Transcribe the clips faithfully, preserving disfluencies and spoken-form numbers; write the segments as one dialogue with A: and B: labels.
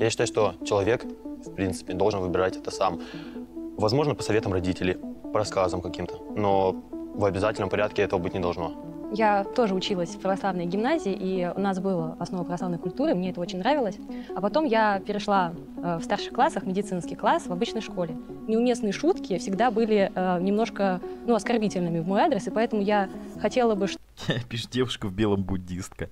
A: Я считаю, что человек, в принципе, должен выбирать это сам. Возможно, по советам родителей, по рассказам каким-то, но в обязательном порядке этого быть не должно.
B: Я тоже училась в православной гимназии, и у нас была основа православной культуры, мне это очень нравилось. А потом я перешла э, в старших классах, медицинский класс, в обычной школе. Неуместные шутки всегда были э, немножко ну, оскорбительными в мой адрес, и поэтому я хотела бы...
C: Пишет девушка в белом, буддистка.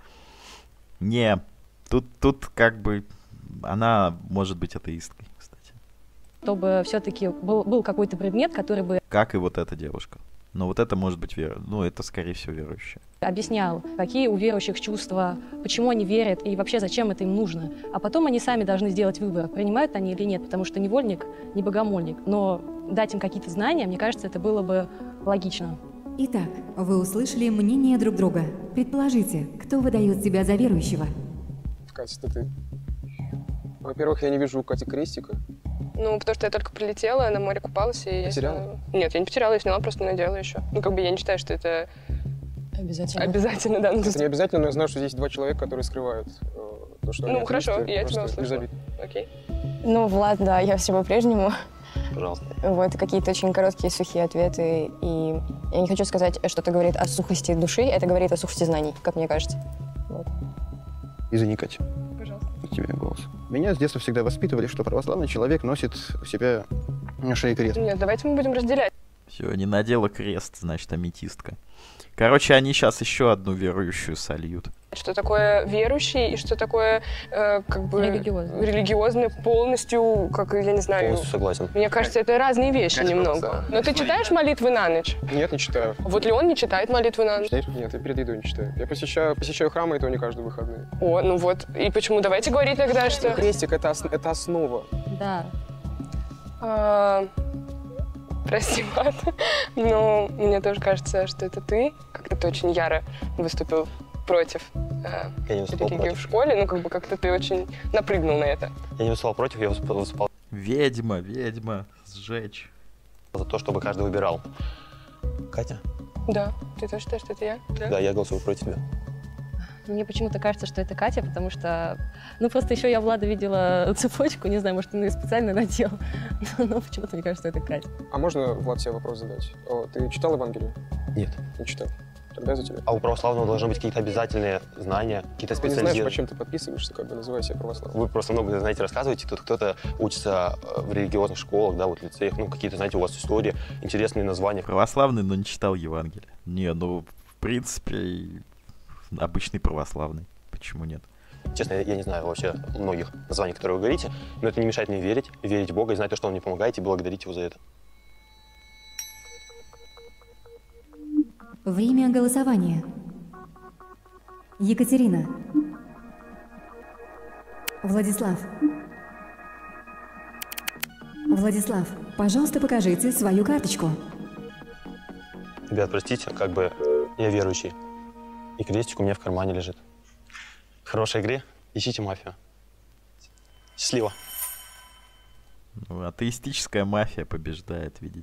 C: Не, тут, тут как бы она может быть атеисткой, кстати.
B: Чтобы все-таки был, был какой-то предмет, который бы...
C: Как и вот эта девушка. Но вот это может быть вера. Ну, это, скорее всего, верующая.
B: Объяснял, какие у верующих чувства, почему они верят и вообще зачем это им нужно. А потом они сами должны сделать выбор, принимают они или нет, потому что невольник не богомольник. Но дать им какие-то знания, мне кажется, это было бы логично.
D: Итак, вы услышали мнение друг друга. Предположите, кто выдает себя за верующего?
E: Катя, это ты. Во-первых, я не вижу у Кати крестика.
F: Ну, потому что я только прилетела, на море купалась и...
E: Потеряла?
F: Я... Нет, я не потеряла, я сняла, просто надела еще. Ну, как бы я не считаю, что это...
B: Обязательно.
F: Обязательно, да. Ну,
E: это не обязательно, но я знаю, что здесь два человека, которые скрывают э, то, что
F: ну,
E: они
F: хорошо,
E: атеисты,
F: я тебя услышала.
E: Окей.
G: Ну, Влад, да, я все по-прежнему.
A: Пожалуйста.
G: Вот, какие-то очень короткие, сухие ответы. И я не хочу сказать, что это говорит о сухости души, это говорит о сухости знаний, как мне кажется. Вот.
H: Извини, Катя.
F: Пожалуйста.
H: У тебя голос. Меня с детства всегда воспитывали, что православный человек носит у себя на шее крест.
F: Нет, давайте мы будем разделять.
C: Все, не надела крест, значит, аметистка. Короче, они сейчас еще одну верующую сольют.
F: Что такое верующий и что такое э, как бы
B: религиозный.
F: религиозный полностью, как я не знаю.
A: Полностью согласен.
F: Мне кажется, это разные вещи
E: Катя,
F: немного. Но ты читаешь молитвы на ночь?
E: Нет, не читаю.
F: Вот Леон не читает молитвы на ночь.
E: Читаешь? Нет, я перед едой не читаю. Я посещаю, посещаю храмы, и то не каждые выходные.
F: О, ну вот. И почему? Давайте говорить тогда, что...
E: Крестик — это, ос- это основа.
B: Да.
F: А, прости, Влад, но мне тоже кажется, что это ты как-то ты очень яро выступил против э,
A: Я не выступал
F: религии
A: против.
F: в школе, ну как бы как-то ты очень напрыгнул на это.
A: Я не выступал против, я выступал, выступал
C: Ведьма, ведьма, сжечь.
A: за то, чтобы каждый выбирал. Катя?
F: Да, ты тоже считаешь, что это я?
A: Да, я голосую против тебя.
B: Мне почему-то кажется, что это Катя, потому что... Ну, просто еще я Влада видела цепочку, не знаю, может, он ее специально надел, но почему-то мне кажется, что это Катя.
E: А можно, Влад, себе вопрос задать? О, ты читал Евангелие?
A: Нет.
E: Не читал. Тогда за тебя.
A: А у православного должны быть какие-то обязательные знания, какие-то
E: Ты не знаешь,
A: специализированные.
E: по чем ты подписываешься, как бы называя себя православным.
A: Вы просто много, знаете, рассказываете, тут кто-то учится в религиозных школах, да, вот в лицеях, ну, какие-то, знаете, у вас истории, интересные названия.
C: Православный, но не читал Евангелие. Не, ну, в принципе, обычный православный. Почему нет?
A: Честно, я, я не знаю вообще многих названий, которые вы говорите, но это не мешает мне верить, верить в Бога и знать то, что Он мне помогает, и благодарить Его за это.
D: Время голосования. Екатерина. Владислав. Владислав, пожалуйста, покажите свою карточку.
A: Ребят, простите, как бы я верующий, и крестик у меня в кармане лежит. В хорошей игре ищите мафию. Счастливо.
C: Ну, атеистическая мафия побеждает, видите.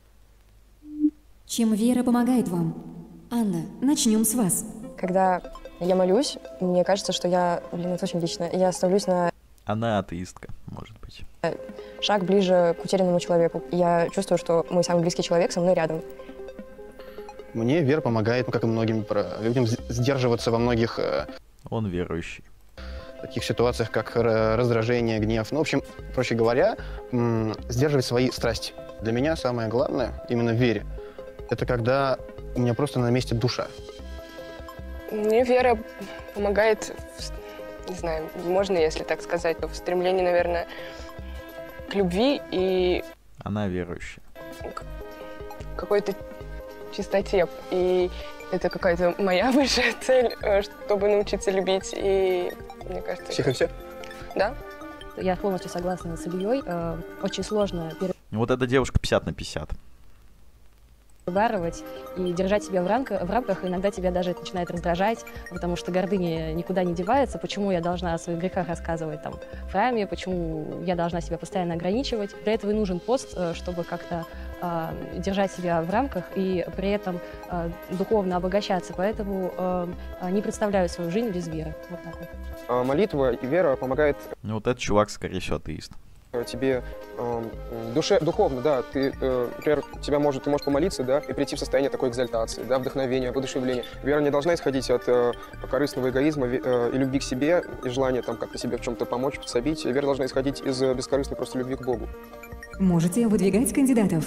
D: Чем вера помогает вам? Анна, начнем с вас.
G: Когда я молюсь, мне кажется, что я, блин, это очень лично, я становлюсь на
C: Она атеистка, может быть.
G: шаг ближе к утерянному человеку. Я чувствую, что мой самый близкий человек со мной рядом.
H: Мне вера помогает, ну, как и многим про- людям, с- сдерживаться во многих э,
C: Он верующий.
H: таких ситуациях, как р- раздражение, гнев. Ну, в общем, проще говоря, м, сдерживать свои страсти. Для меня самое главное, именно в вере, это когда у меня просто на месте душа.
F: Мне вера помогает, в- не знаю, можно, если так сказать, в стремлении, наверное, к любви и
C: Она верующая.
F: к какой-то чистоте. И это какая-то моя высшая цель, э, чтобы научиться любить. И мне кажется...
H: Всех и все?
F: Да?
B: Я полностью согласна с Ильей. Э, Очень сложно
C: Вот эта девушка пятьдесят на пятьдесят.
B: перебарывать и держать себя в рамках, в рамках. Иногда тебя даже это начинает раздражать, потому что гордыня никуда не девается. Почему я должна о своих грехах рассказывать там в храме, почему я должна себя постоянно ограничивать. Для этого и нужен пост, э, чтобы как-то э, держать себя в рамках и при этом э, духовно обогащаться. Поэтому э, не представляю свою жизнь без веры. Вот так вот.
E: А молитва и вера помогает
C: Ну вот этот чувак, скорее всего, атеист.
E: тебе э, душе, духовно, да, ты, э, например, тебя может, ты можешь помолиться, да, и прийти в состояние такой экзальтации, да, вдохновения, воодушевления. Вера не должна исходить от э, корыстного эгоизма э, и любви к себе, и желания там как-то себе в чем-то помочь, подсобить. Вера должна исходить из э, бескорыстной просто любви к Богу.
D: Можете выдвигать кандидатов.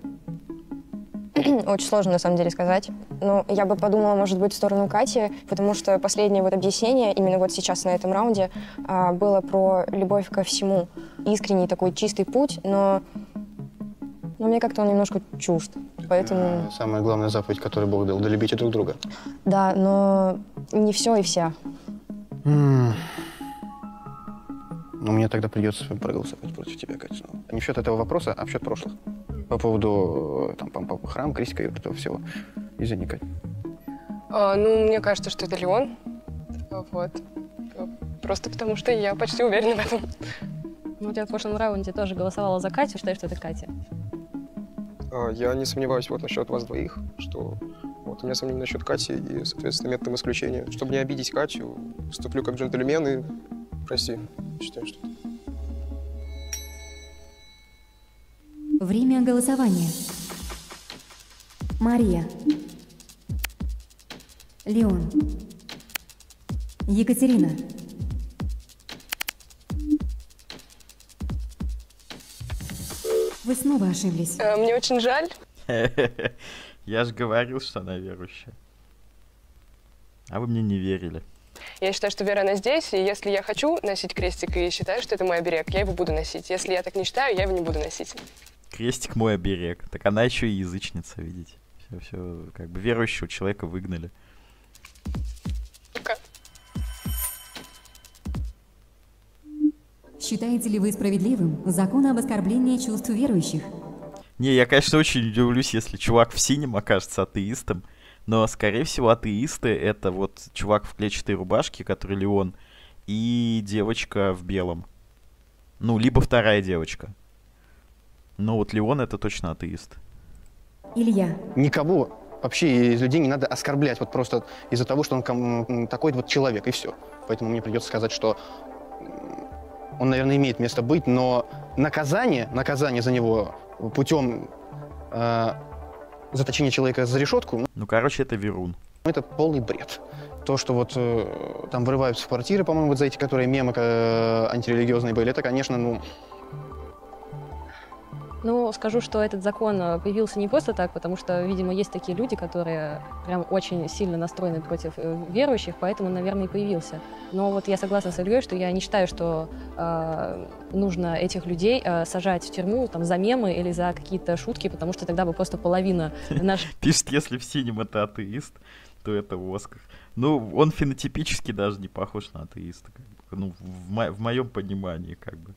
G: Очень сложно, на самом деле, сказать. Но я бы подумала, может быть, в сторону Кати, потому что последнее вот объяснение, именно вот сейчас на этом раунде, а, было про любовь ко всему. Искренний такой чистый путь, но, но мне как-то он немножко чужд. Поэтому...
H: Самая главная заповедь, которую Бог дал, да любите друг друга.
G: Да, но не все и вся.
H: М. Ну, мне тогда придется проголосовать против тебя, Катя, снова. Не в счет этого вопроса, а в счет прошлых. По поводу там, по, по храм, крестика и вот этого всего. Извини, Кать.
F: А, ну, мне кажется, что это Леон. Вот. Просто потому что я почти уверена в этом.
B: Ну, вот я в прошлом раунде тоже голосовала за Катю, считаю, что это Катя.
E: А, я не сомневаюсь вот насчет вас двоих, что вот у меня сомнения насчет Кати и, соответственно, методом исключения. Чтобы не обидеть Катю, вступлю как джентльмен и прости, считаю, что...
D: Время голосования. Мария. Леон. Екатерина. Вы снова ошиблись.
F: А, мне очень жаль.
C: Я же говорил, что она верующая. А вы мне не верили.
F: Я считаю, что вера, она здесь, и если я хочу носить крестик и считаю, что это мой оберег, я его буду носить. Если я так не считаю, я его не буду носить.
C: Крестик мой оберег. Так она еще и язычница, видите. Все, все, как бы верующего человека выгнали.
F: Пока.
D: Считаете ли вы справедливым закон об оскорблении чувств верующих?
C: Не, я, конечно, очень удивлюсь, если чувак в синем окажется атеистом. Но, скорее всего, атеисты — это вот чувак в клетчатой рубашке, который Леон, и девочка в белом. Ну, либо вторая девочка. Но вот Леон — это точно атеист.
D: Илья.
H: Никого вообще из людей не надо оскорблять вот просто из-за того, что он ком- такой вот человек, и все. Поэтому мне придется сказать, что он, наверное, имеет место быть, но наказание, наказание за него путем э, заточения человека за решетку, ну,
C: Ну, короче, это Верун.
H: это полный бред. То, что вот э, там вырываются в квартиры, по-моему, вот за эти, которые мемы э, антирелигиозные были, это, конечно, ну...
B: Ну, скажу, что этот закон э, появился не просто так, потому что, видимо, есть такие люди, которые прям очень сильно настроены против э, верующих, поэтому, наверное, и появился. Но вот я согласна с Ильей, что я не считаю, что э, нужно этих людей э, сажать в тюрьму там, за мемы или за какие-то шутки, потому что тогда бы просто половина наших...
C: Пишет, если в синем это атеист, то это Оскар. Ну, он фенотипически даже не похож на атеиста. Как бы. Ну, в, мо- в моем понимании, как бы.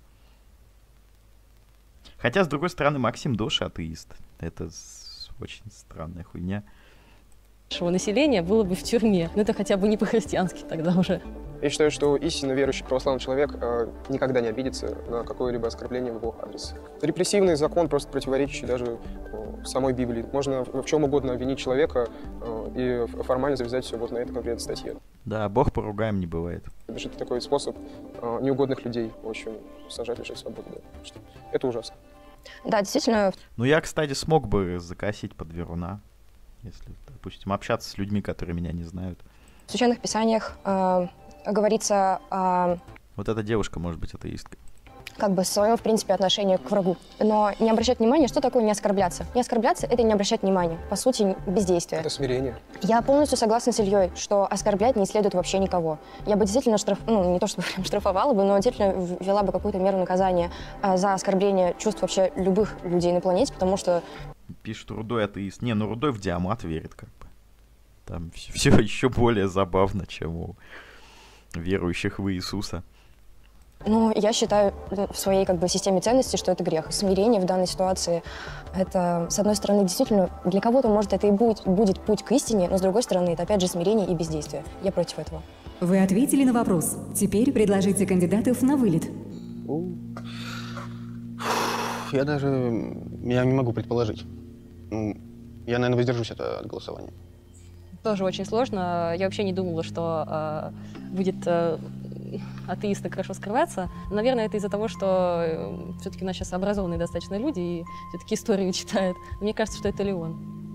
C: Хотя, с другой стороны, Максим Доша атеист. Это с- очень странная хуйня.
B: нашего населения было бы в тюрьме. Ну, это хотя бы не по-христиански тогда уже.
E: Я считаю, что истинно верующий православный человек э, никогда не обидится на какое-либо оскорбление в его адрес. Репрессивный закон, просто противоречащий даже э, самой Библии. Можно в чем угодно обвинить человека э, и формально завязать все вот на этой конкретной статье.
C: Да, Бог поругаем не бывает.
E: Даже это такой способ э, неугодных людей, в общем, сажать, лишить свободы. Да. Что это ужасно.
G: Да, действительно,
C: Ну, я, кстати, смог бы закосить под Веруна, если, допустим, общаться с людьми, которые меня не знают.
G: в священных писаниях э, говорится о
C: Вот эта девушка может быть атеисткой.
G: как бы своем, в принципе, отношении к врагу. Но не обращать внимания, что такое не оскорбляться. Не оскорбляться — это не обращать внимания. По сути, бездействие.
E: Это смирение.
G: Я полностью согласна с Ильей, что оскорблять не следует вообще никого. Я бы действительно штраф... ну, не то чтобы прям штрафовала бы, но действительно ввела бы какую-то меру наказания а, за оскорбление чувств вообще любых людей на планете, потому что...
C: Пишет, Рудой атеист. Не, ну Рудой в Диамат верит, как бы. Там все еще более забавно, чем у верующих в Иисуса.
G: Ну, я считаю в своей как бы системе ценностей, что это грех. Смирение в данной ситуации — это, с одной стороны, действительно, для кого-то, может, это и будет, будет путь к истине, но, с другой стороны, это, опять же, смирение и бездействие. Я против этого.
D: Вы ответили на вопрос. Теперь предложите кандидатов на вылет.
H: Я даже... Я не могу предположить. Ну, я, наверное, воздержусь от, от голосования.
B: Тоже очень сложно. Я вообще не думала, что э, будет э, атеист так хорошо скрываться. Наверное, это из-за того, что э, все-таки у нас сейчас образованные достаточно люди и все-таки историю читают. Мне кажется, что это Леон.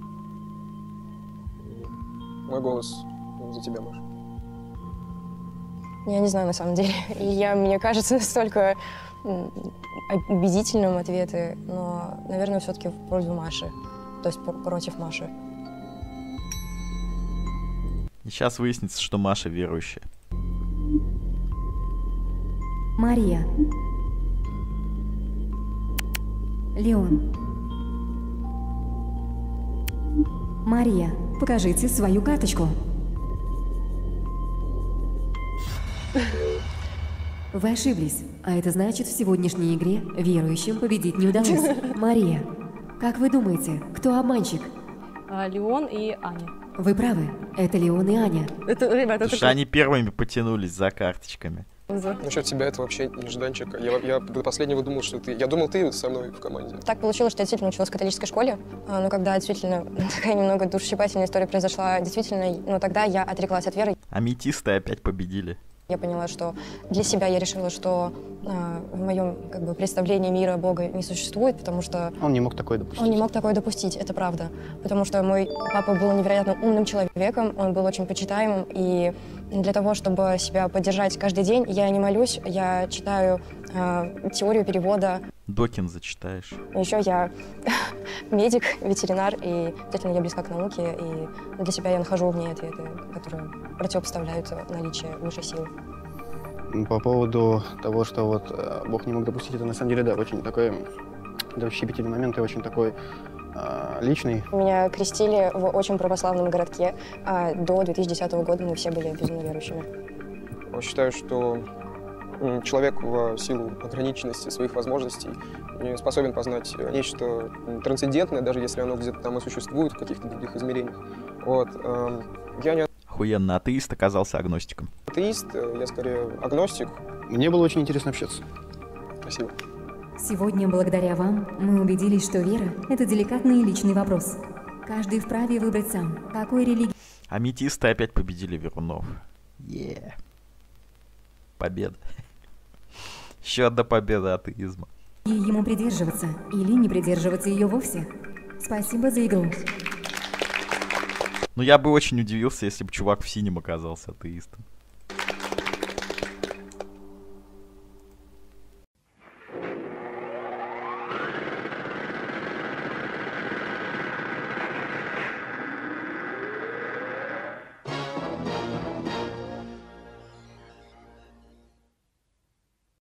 E: Мой голос за тебя, Маша.
G: Я не знаю, на самом деле. И я, мне кажется, настолько м, убедительным ответы, но, наверное, все-таки в пользу Маши. То есть по- против Маши.
C: И сейчас выяснится, что Маша верующая.
D: Мария. Леон. Мария, покажите свою карточку. Вы ошиблись, а это значит, в сегодняшней игре верующим победить не удалось. Мария, как вы думаете, кто обманщик?
B: А, Леон и Аня.
D: Вы правы, это Леон и Аня.
B: Это, ребята,
C: Потому
B: это
C: что они первыми потянулись за карточками.
E: Насчет тебя это вообще нежданчик. Я, я до последнего думал, что ты... Я думал, ты со мной в команде.
G: Так получилось, что я действительно училась в католической школе, а, но когда действительно такая немного душесчипательная история произошла, действительно, ну тогда я отреклась от веры.
C: Аметисты опять победили.
G: Я поняла, что для себя я решила, что а, в моем как бы, представлении мира Бога не существует, потому что
H: Он не мог такое допустить.
G: он не мог такое допустить, это правда. Потому что мой папа был невероятно умным человеком, он был очень почитаемым, и для того, чтобы себя поддержать каждый день, я не молюсь, я читаю а, теорию перевода.
C: Докин зачитаешь.
G: Еще я медик, ветеринар, и действительно я близка к науке, и для себя я нахожу в ней ответы, которые противопоставляют наличие высшей силы.
H: По поводу того, что вот э, Бог не мог допустить, это на самом деле, да, очень такой, да, щепетильный момент и очень такой э, личный.
G: Меня крестили в очень православном городке, а до две тысячи десятого года мы все были безумно верующими.
E: Я считаю, что м, человек в силу ограниченности своих возможностей не способен познать нечто м, трансцендентное, даже если оно где-то там и существует в каких-то других измерениях. Вот. эм, Я не
C: Охуенно, атеист оказался агностиком.
E: атеист, э, я скорее агностик.
H: Мне было очень интересно общаться.
E: Спасибо.
D: Сегодня, благодаря вам, мы убедились, что вера – это деликатный и личный вопрос. Каждый вправе выбрать сам, какой религии
C: Аметисты опять победили Верунов. Е. Победа. Еще одна победа атеизма.
D: ему придерживаться или не придерживаться ее вовсе. Спасибо за игру.
C: Ну, я бы очень удивился, если бы чувак в синем оказался атеистом.